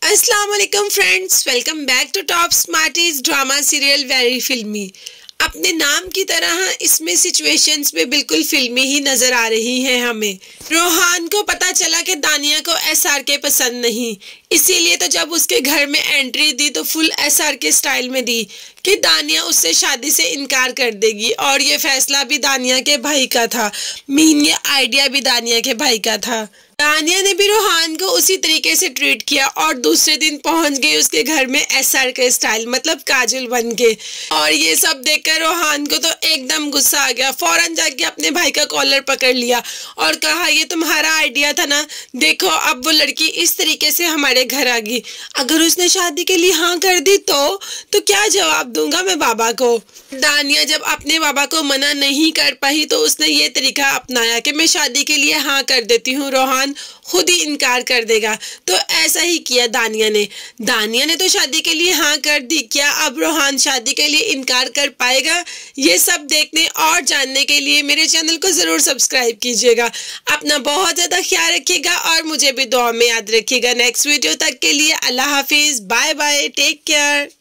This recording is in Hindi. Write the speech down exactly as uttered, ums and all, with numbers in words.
अस्सलाम वालेकुम friends, welcome back to top smarties drama serial very filmy. अपने नाम की तरह इसमें सिचुएशंस में बिल्कुल फिल्मी ही नजर आ रही हैं हमें। रोहान को पता चला कि दानिया को एसआर के पसंद नहीं, इसीलिए तो जब उसके घर में एंट्री दी तो फुल एसआर के स्टाइल में दी कि दानिया उससे शादी से इनकार कर देगी। और ये फैसला भी दानिया के भाई का था, मीन ये आइडिया भी दानिया के भाई का था। दानिया ने भी रोहान को उसी तरीके से ट्रीट किया और दूसरे दिन पहुंच गई उसके घर में एसआर के स्टाइल, मतलब काजल बन के। और ये सब देखकर रोहान को तो एकदम गुस्सा आ गया, फौरन जाके अपने भाई का कॉलर पकड़ लिया और कहा ये तुम्हारा आइडिया था ना, देखो अब वो लड़की इस तरीके से हमारे घर आ गई, अगर उसने शादी के लिए हाँ कर दी तो तो क्या जवाब दूंगा मैं बाबा को। दानिया जब अपने बाबा को मना नहीं कर पाई तो उसने ये तरीका अपनाया कि मैं शादी के लिए हाँ कर देती हूँ, रोहान खुद ही इनकार कर देगा। तो ऐसा ही किया दानिया ने। दानिया ने तो शादी के लिए हाँ कर दी, क्या अब रोहान शादी के लिए इनकार कर पाएगा? ये सब देखने और जानने के लिए मेरे चैनल को जरूर सब्सक्राइब कीजिएगा। अपना बहुत ज्यादा ख्याल रखिएगा और मुझे भी दुआ में याद रखिएगा। नेक्स्ट वीडियो तक के लिए अल्लाह हाफिज, बाय बाय, टेक केयर।